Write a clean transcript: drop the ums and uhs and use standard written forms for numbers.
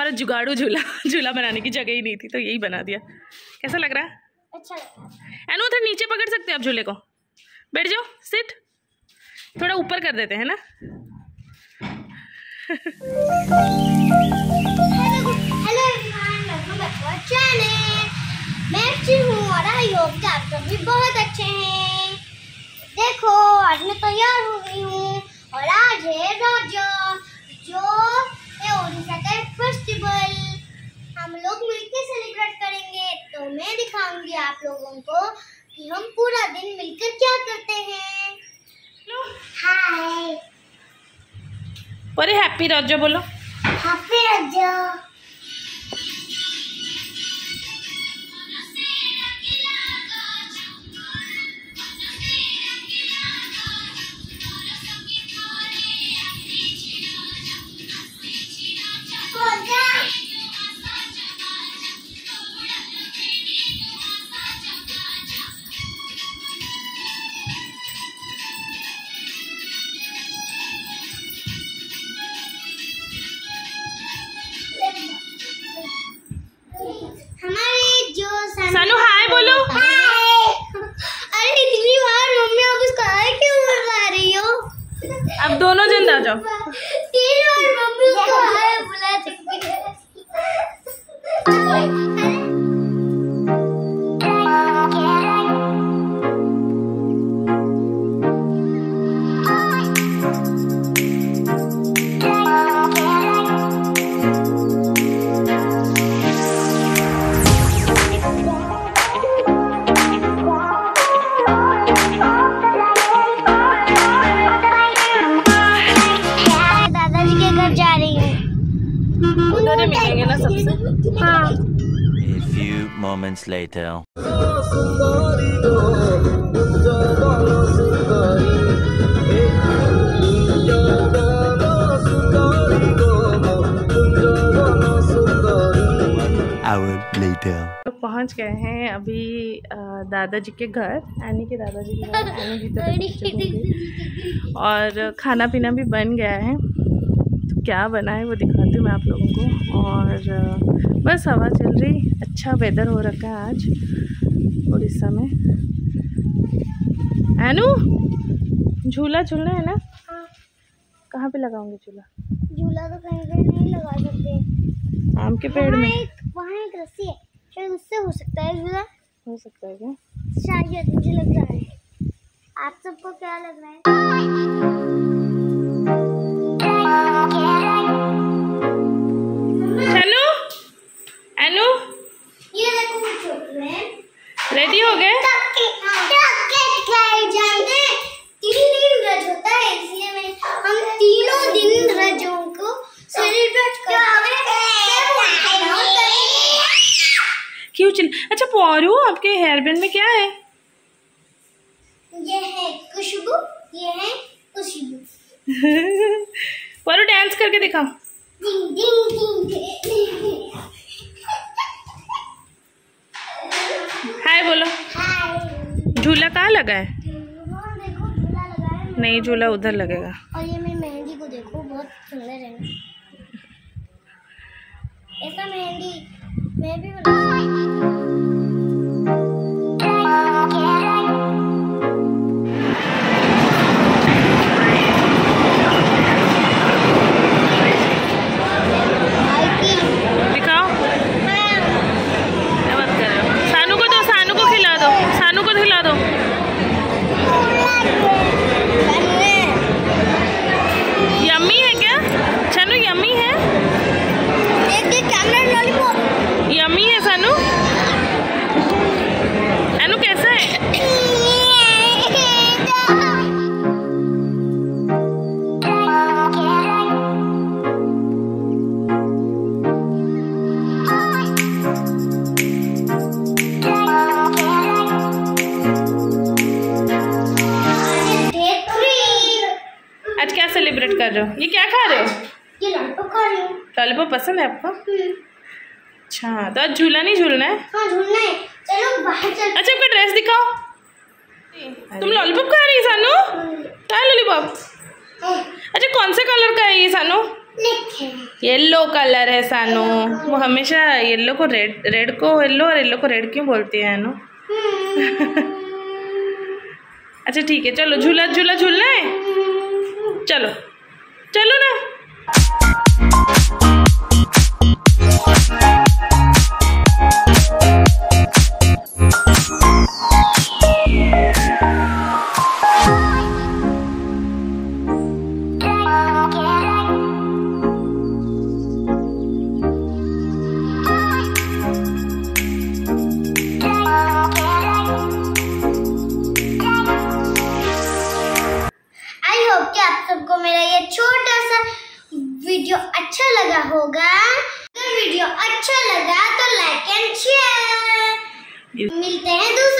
बड़ा जुगाड़ू झूला झूला बनाने की जगह ही नहीं थी तो यही बना दिया। कैसा लग रहा है? अच्छा लग रहा है। एनु उधर नीचे पकड़ सकते हैं आप झूले को। बैठ जाओ, सिट। थोड़ा ऊपर कर देते हैं ना। Hello everyone, welcome back to our channel. मैं अच्छी हूँ और आई होप कि आप सब भी बहुत अच्छे हैं। देखो आज मैं तैयार हो गई हूँ और आज है राजा जो है ओडिशा का एक फेस्टिवल। हम लोग मिलकर सेलिब्रेट करेंगे तो मैं दिखाऊंगी आप लोगों को कि हम पूरा दिन मिलकर क्या करते हैं। हाय, अरे हैप्पी राजा बोलो। हैप्पी राजा। सानू हाय बोलो। अरे इतनी बार मम्मी आप उसको हाय क्यों बुला रही हो? अब दोनों जन आ जाओ। 3 बार मम्मी उसको हाय बुला चुकी है। उधर मिलेंगे ना सबसे। हाँ। A few moments later. Hour later. तो पहुंच गए हैं अभी दादाजी के घर, एनी के दादाजी के घर। एनी की तरफ और खाना पीना भी बन गया है। तो क्या बना है वो दिखाती हूँ मैं आप लोगों को। और बस हवा चल रही, अच्छा वेदर हो रखा है आज उड़ीसा में। एनु झूला झूलना है ना? हाँ। कहाँ पे लगाऊंगी झूला? झूला तो कहीं पे नहीं लगा सकते। आम के पेड़ में। वहाँ एक रस्सी है, शायद उससे हो सकता है झूला। हो सकता है क्या? शायद मुझे लग रहा है। आप सबको क्या लग रहा है? चलो एनु ये देखो चॉकलेट रेडी हो गए? जानते हैं 3 दिन रज होता है, इसलिए मैं हम तीनों दिन रजों को सेलिब्रेट करते हैं। क्यों चिल? अच्छा पौरू, आपके हेयर बैंड में क्या है? ये है खुशबू, ये है खुशबू। पौरू डांस करके दिखाओ। डिंग डिंग डिंग। हाय बोलो। हाय। झूला कहाँ लगा है? वो देखो झूला लगा है। नहीं, झूला उधर लगेगा। और ये मेरी मेहंदी को देखो, बहुत सुंदर है ना। ऐसा मेहंदी मैं भी दिखाओ। क्या बात कर रहे हो? सानू को दो, सानू को खिला दो, सानू को खिला दो। यम्मी है क्या? सानू यम्मी है? यम्मी है सानू? एनु कैसा है? आज क्या सेलिब्रेट कर रहे हो? ये क्या खा रहे हो? ये लॉलीपॉप खा रही हूँ। लॉलीपॉप पसंद है आपको? अच्छा, तो आज झूला नहीं झूलना है? हाँ झूलना है, चलो बाहर चल। अच्छा आपका ड्रेस दिखाओ। तुम लॉलीपॉप खा रही है सानू? क्या लॉलीपॉप? अच्छा कौन से कलर का है ये सानू? लिखे। येलो कलर है सानू। वो हमेशा येलो को रेड को येलो और येलो को रेड क्यों बोलती है अनु? अच्छा ठीक है, चलो झूला झूलना है, चलो चलो ना। आप सबको मेरा ये छोटा सा वीडियो अच्छा लगा होगा। अगर वीडियो अच्छा लगा तो लाइक एंड शेयर। मिलते हैं दूसरे